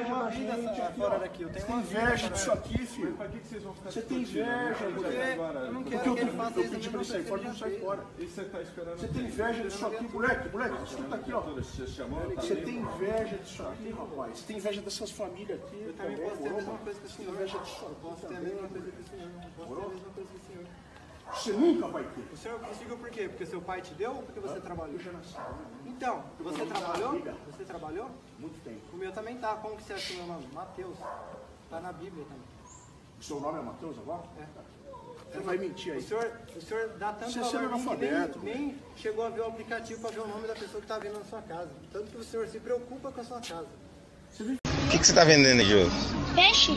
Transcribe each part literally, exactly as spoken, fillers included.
inveja da gente aqui, fora ó. daqui. Eu tenho Você tem uma vida, inveja cara. disso aqui, filho. Pra que que vocês vão ficar Você tem discutindo? inveja, Não porque quero agora. eu não Porque quero eu, que ele faça eu isso pedi na pra ele sair mesma fora, não sai coisa. fora. E você tá esperando... Você tem inveja disso aqui, moleque, moleque, escuta aqui, ó. Você chamou? Tá Você bem? tem inveja disso aqui, rapaz. Você tem inveja dessas famílias aqui. Eu também também, posso ter a morou, mesma mano? coisa que o Você tem senhor. inveja disso aqui Posso ter a também. mesma coisa que o senhor. Posso ter a mesma coisa que o senhor. Você nunca vai ter. O senhor conseguiu por quê? Porque seu pai te deu ou porque você trabalhou? Eu já nasci. Então, você Vamos dar trabalhou? uma briga. Você trabalhou? Muito tempo. O meu também tá. Como que você acha o meu nome? Mateus. Tá na Bíblia também. O seu nome é Matheus agora? É. Você vai mentir O aí. senhor, o senhor dá tanto Você é valor a mim que analfabeto, nem, nem chegou a ver o aplicativo para ver o nome da pessoa que está vindo na sua casa. Tanto que o senhor se preocupa com a sua casa. O que, que você tá vendendo aí, Jô? Peixe?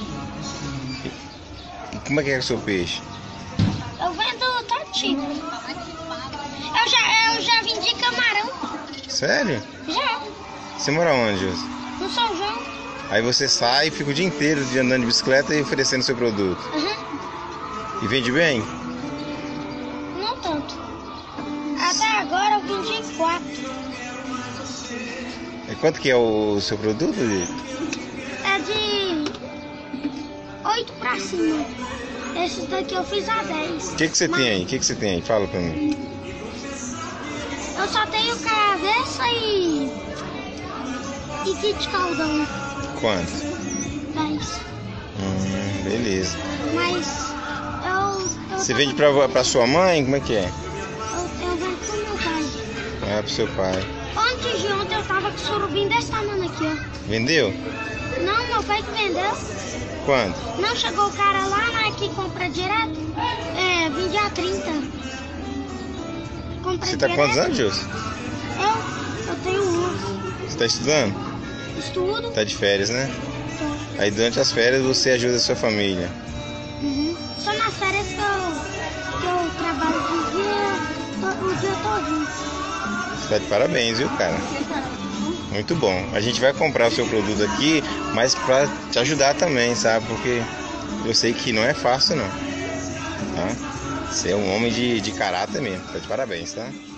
E como é que é o seu peixe? Eu vendo todo tipo. Eu já, eu já vendi camarão. Sério? Já. Você mora onde, Jô? No São João. Aí você sai e fica o dia inteiro de andando de bicicleta e oferecendo seu produto. Uhum. E vende bem? Não tanto. Até agora eu vendi quatro. E quanto que é o seu produto, Jô? É de oito pra cima. Esses daqui eu fiz a dez. O que, que você tem aí? O que, que você tem aí? Fala pra mim. Eu só tenho cabeça e... E kit caldão. Quanto? dez. Hum, beleza. Mas eu... eu Você tava- vende pra, pra sua mãe? Como é que é? Eu, eu vendo pro meu pai. É pro seu pai. Antes de ontem eu tava com surubim desse tamanho aqui, ó. Vendeu? Não, meu pai que vendeu. Quanto? Não chegou o cara lá, né, que compra direto. É, vendi a trinta. Comprei Você tá com direto. quantos anos, Jô? Eu, eu tenho onze. Você tá estudando? Estudo. Tá de férias, né? Tô. Aí durante as férias você ajuda a sua família. Uhum. Só nas férias que eu, que eu trabalho o dia, to- o dia todinho. Você tá de parabéns, viu, cara? Muito bom. A gente vai comprar o seu produto aqui, mas pra te ajudar também, sabe? Porque eu sei que não é fácil, não. Tá? Você é um homem de, de caráter mesmo. Tá de parabéns, tá?